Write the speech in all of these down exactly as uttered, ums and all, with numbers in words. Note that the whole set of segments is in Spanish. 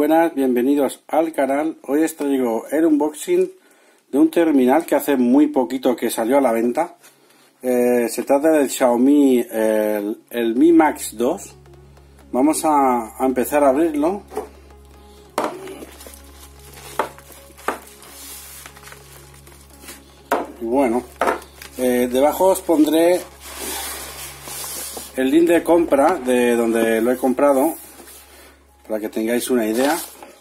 buenas, bienvenidos al canal. Hoy os traigo el unboxing de un terminal que hace muy poquito que salió a la venta. Eh, se trata del Xiaomi, el, el Mi Max dos. Vamos a, a empezar a abrirlo. Y bueno, eh, debajo os pondré el link de compra de donde lo he comprado, para que tengáis una idea.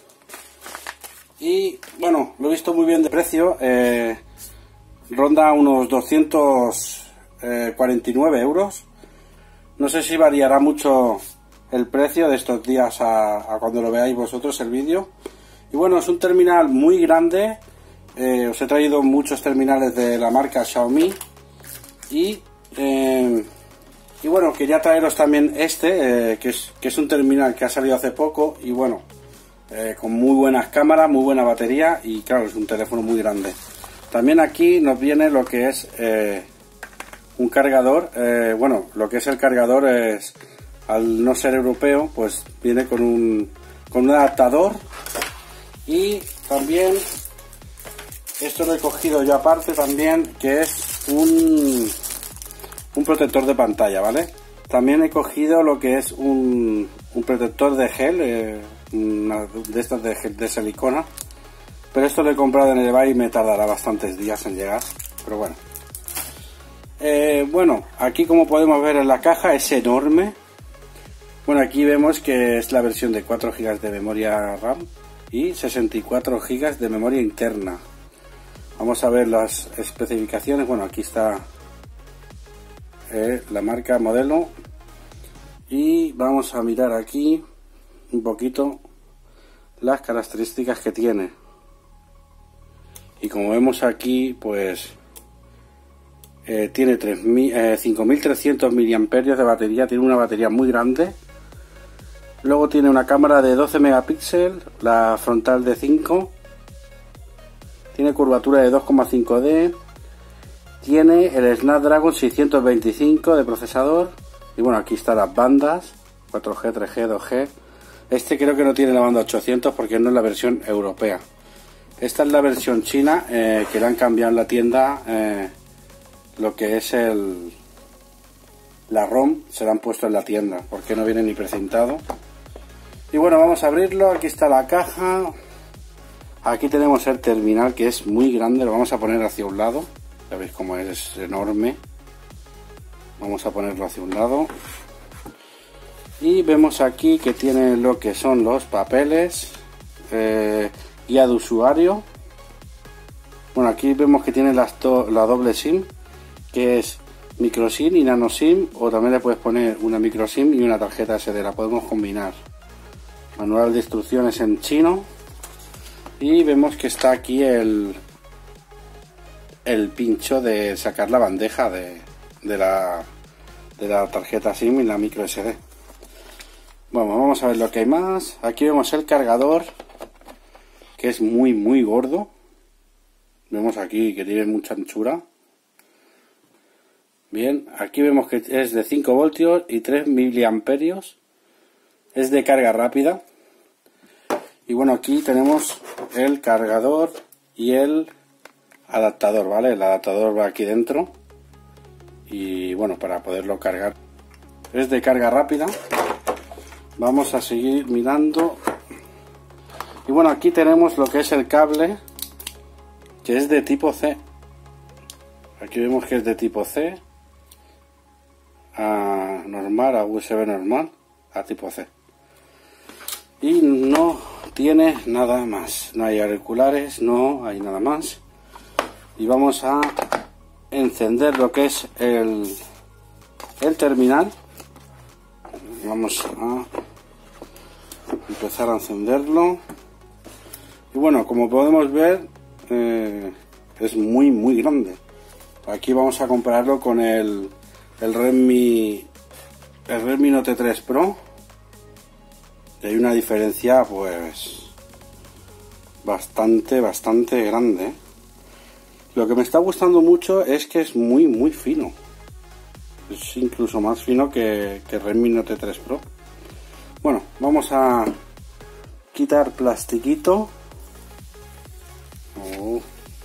Y bueno, lo he visto muy bien de precio, eh, ronda unos doscientos cuarenta y nueve euros. No sé si variará mucho el precio de estos días a, a cuando lo veáis vosotros el vídeo. Y bueno, es un terminal muy grande. eh, os he traído muchos terminales de la marca Xiaomi y eh, Y bueno, quería traeros también este, eh, que, es, que es un terminal que ha salido hace poco y bueno, eh, con muy buenas cámaras, muy buena batería y claro, es un teléfono muy grande. También aquí nos viene lo que es eh, un cargador, eh, bueno, lo que es el cargador es, al no ser europeo, pues viene con un, con un adaptador. Y también, esto lo he cogido yo aparte también, que es un... un protector de pantalla, ¿vale? También he cogido lo que es un, un protector de gel, eh, una de estas de gel de silicona, pero esto lo he comprado en el eBay y me tardará bastantes días en llegar, pero bueno. Eh, bueno, aquí como podemos ver en la caja es enorme. Bueno, aquí vemos que es la versión de cuatro gigas de memoria RAM y sesenta y cuatro gigas de memoria interna. Vamos a ver las especificaciones. Bueno, aquí está Eh, la marca, modelo, y vamos a mirar aquí un poquito las características que tiene. Y como vemos aquí, pues eh, tiene eh, cinco mil trescientos miliamperios de batería, tiene una batería muy grande. Luego tiene una cámara de doce megapíxeles, la frontal de cinco, tiene curvatura de dos coma cinco D. Tiene el Snapdragon seiscientos veinticinco de procesador. Y bueno, aquí están las bandas cuatro G, tres G, dos G. Este creo que no tiene la banda ochocientos porque no es la versión europea. Esta es la versión china, eh, que le han cambiado en la tienda eh, lo que es el la ROM, se la han puesto en la tienda porque no viene ni precintado. Y bueno, vamos a abrirlo. Aquí está la caja. Aquí tenemos el terminal, que es muy grande. Lo vamos a poner hacia un lado. Ya veis cómo es, es enorme. Vamos a ponerlo hacia un lado. Y vemos aquí que tiene lo que son los papeles. Eh, guía de usuario. Bueno, aquí vemos que tiene las do, la doble SIM, que es micro SIM y nano SIM. O también le puedes poner una micro SIM y una tarjeta ese de, la podemos combinar. Manual de instrucciones en chino. Y vemos que está aquí el... el pincho de sacar la bandeja de, de, la, de la tarjeta SIM y la micro S D. Bueno, vamos a ver lo que hay más. Aquí vemos el cargador, que es muy muy gordo. Vemos aquí que tiene mucha anchura. Bien, aquí vemos que es de cinco voltios y tres miliamperios. Es de carga rápida. Y bueno, aquí tenemos el cargador y el adaptador, ¿vale? El adaptador va aquí dentro y bueno, para poderlo cargar. Es de carga rápida. Vamos a seguir mirando. Y bueno, aquí tenemos lo que es el cable, que es de tipo C. Aquí vemos que es de tipo C a normal, a U S B normal, a tipo C. Y no tiene nada más. No hay auriculares, no hay nada más. Y vamos a encender lo que es el, el terminal. Vamos a empezar a encenderlo. Y bueno, como podemos ver, eh, es muy muy grande. Aquí vamos a compararlo con el, el Redmi el Redmi Note tres Pro. Y hay una diferencia pues bastante bastante grande. Lo que me está gustando mucho es que es muy muy fino. Es incluso más fino que, que Redmi Note tres Pro. Bueno, vamos a quitar plastiquito. Oh.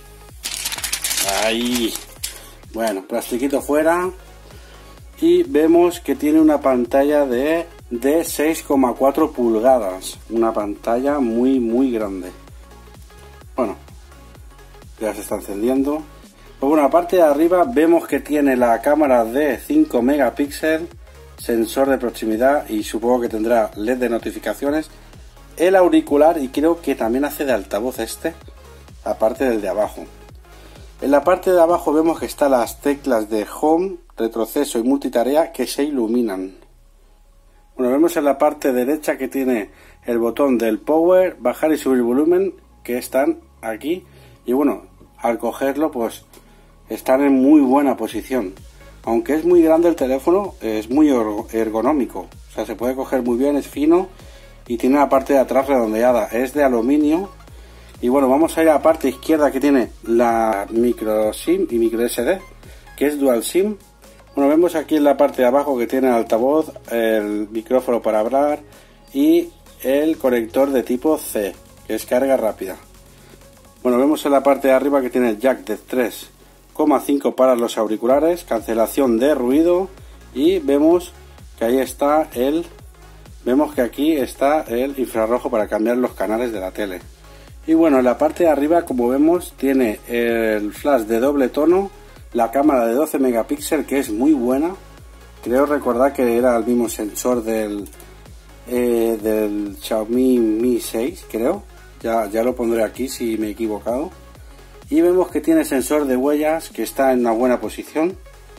Ahí. Bueno, plastiquito fuera. Y vemos que tiene una pantalla de, de seis coma cuatro pulgadas. Una pantalla muy muy grande. Bueno, ya se está encendiendo. Pues bueno, aparte de arriba vemos que tiene la cámara de cinco megapíxeles, sensor de proximidad y supongo que tendrá L E D de notificaciones. El auricular y creo que también hace de altavoz este, aparte del de abajo. En la parte de abajo vemos que están las teclas de Home, retroceso y multitarea que se iluminan. Bueno, vemos en la parte derecha que tiene el botón del Power, bajar y subir volumen, que están aquí. Y bueno, al cogerlo pues están en muy buena posición. Aunque es muy grande el teléfono, es muy ergonómico. O sea, se puede coger muy bien, es fino y tiene la parte de atrás redondeada. Es de aluminio. Y bueno, vamos a ir a la parte izquierda que tiene la micro SIM y micro S D, que es dual SIM. Bueno, vemos aquí en la parte de abajo que tiene el altavoz, el micrófono para hablar y el conector de tipo C, que es carga rápida. Bueno, vemos en la parte de arriba que tiene el jack de tres coma cinco para los auriculares, cancelación de ruido y vemos que ahí está el, vemos que aquí está el infrarrojo para cambiar los canales de la tele. Y bueno, en la parte de arriba, como vemos, tiene el flash de doble tono, la cámara de doce megapíxeles, que es muy buena. Creo recordar que era el mismo sensor del, eh, del Xiaomi Mi seis, creo. Ya, ya lo pondré aquí si me he equivocado. Y vemos que tiene sensor de huellas, que está en una buena posición.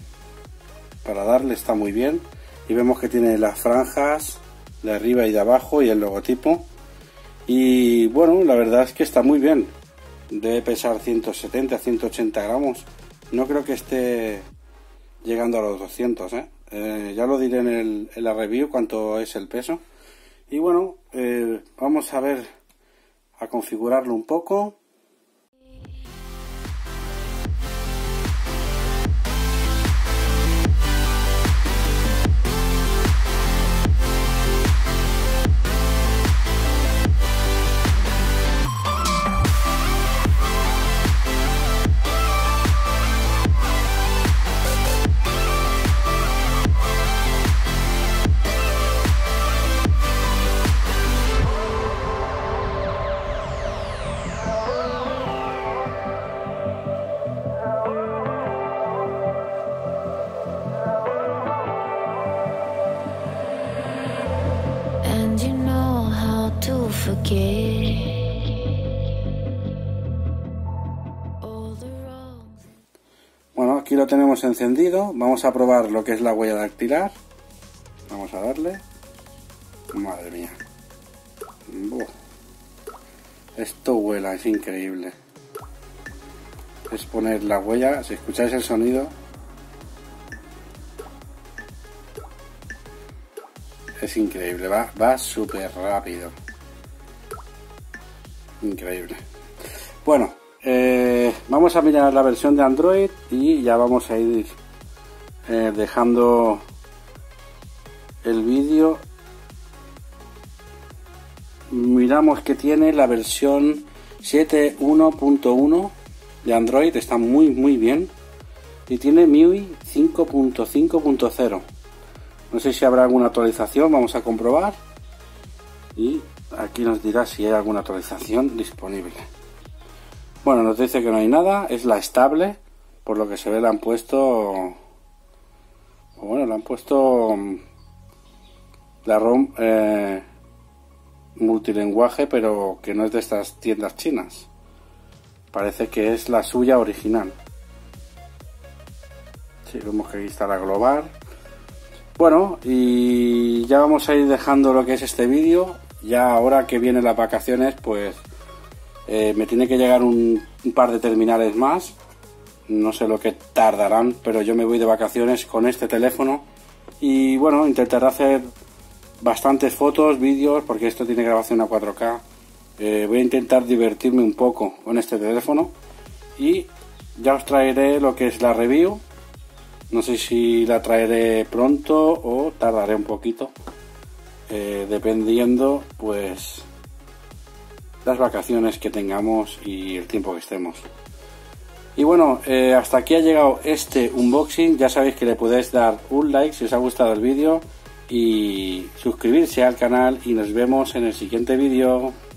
Para darle está muy bien. Y vemos que tiene las franjas de arriba y de abajo y el logotipo. Y bueno, la verdad es que está muy bien. Debe pesar ciento setenta a ciento ochenta gramos. No creo que esté llegando a los doscientos, ¿eh? Eh, ya lo diré en, el, en la review cuánto es el peso. Y bueno, eh, vamos a ver, a configurarlo un poco. Bueno, aquí lo tenemos encendido. Vamos a probar lo que es la huella dactilar. Vamos a darle. Madre mía. Buah. Esto vuela, es increíble. Es poner la huella. Si escucháis el sonido, es increíble. Va, va súper rápido. Increíble. Bueno, eh, vamos a mirar la versión de Android y ya vamos a ir eh, dejando el vídeo. Miramos que tiene la versión siete punto uno punto uno de Android, está muy muy bien, y tiene M I U I cinco punto cinco punto cero. No sé si habrá alguna actualización, vamos a comprobar y aquí nos dirá si hay alguna actualización disponible. Bueno, nos dice que no hay nada, es la estable, por lo que se ve le han puesto, bueno, le han puesto la ROM eh, multilenguaje, pero que no es de estas tiendas chinas. Parece que es la suya original. Sí, vemos que aquí está la global. Bueno, y ya vamos a ir dejando lo que es este vídeo. Ya ahora que vienen las vacaciones, pues eh, me tiene que llegar un, un par de terminales más. No sé lo que tardarán, pero yo me voy de vacaciones con este teléfono. Y bueno, intentaré hacer bastantes fotos, vídeos, porque esto tiene grabación a cuatro K. Eh, voy a intentar divertirme un poco con este teléfono. Y ya os traeré lo que es la review. No sé si la traeré pronto o tardaré un poquito. Eh, dependiendo pues las vacaciones que tengamos y el tiempo que estemos. Y bueno, eh, hasta aquí ha llegado este unboxing. Ya sabéis que le podéis dar un like si os ha gustado el vídeo y suscribirse al canal, y nos vemos en el siguiente vídeo.